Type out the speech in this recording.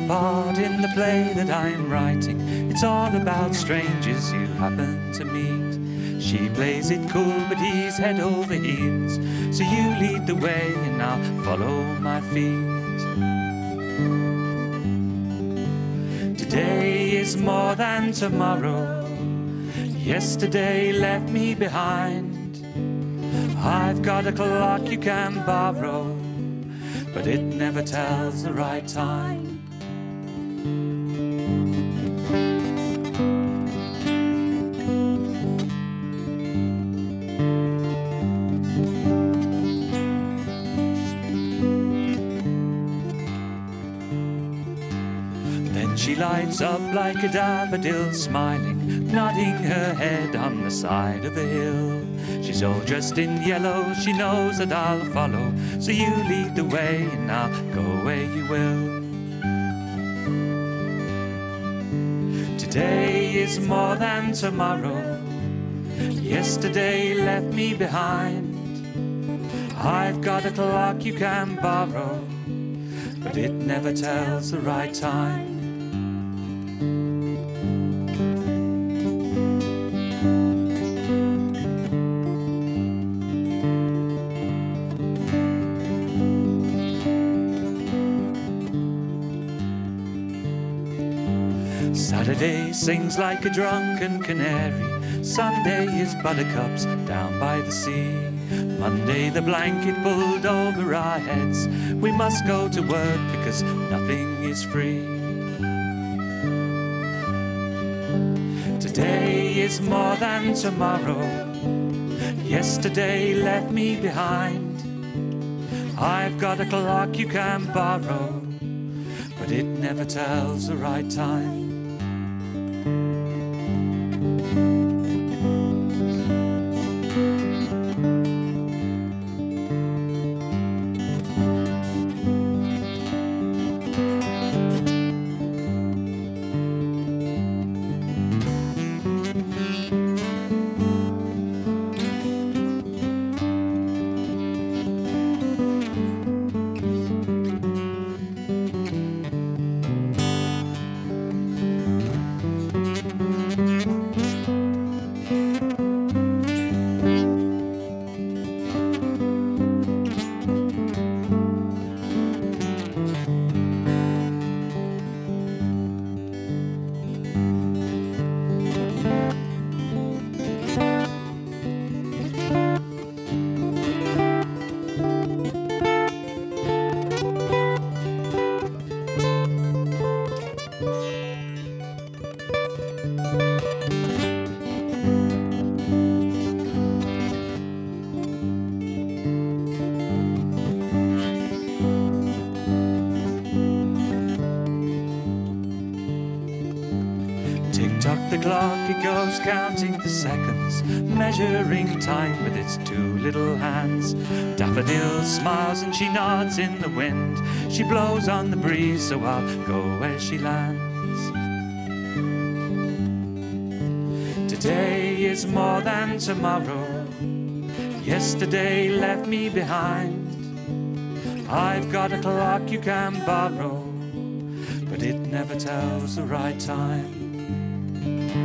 part in the play that I'm writing. It's all about strangers you happen to meet. She plays it cool, but he's head over heels. So you lead the way and I'll follow my feet. Today is more than tomorrow. Yesterday left me behind. I've got a clock you can borrow, but it never tells the right time. Then she lights up like a daffodil, smiling, nodding her head on the side of the hill. She's all dressed in yellow, she knows that I'll follow. So you lead the way and I'll go where you will. Today is more than tomorrow. Yesterday left me behind. I've got a clock you can borrow, but it never tells the right time. Saturday sings like a drunken canary. Sunday is buttercups down by the sea. Monday the blanket pulled over our heads. We must go to work because nothing is free. Today is more than tomorrow. Yesterday left me behind. I've got a clock you can borrow, but it never tells the right time. Tick-tock the clock, it goes counting the seconds, measuring time with its two little hands. Daffodil smiles and she nods in the wind. She blows on the breeze, so I'll go where she lands. Today is more than tomorrow. Yesterday left me behind. I've got a clock you can borrow, but it never tells the right time.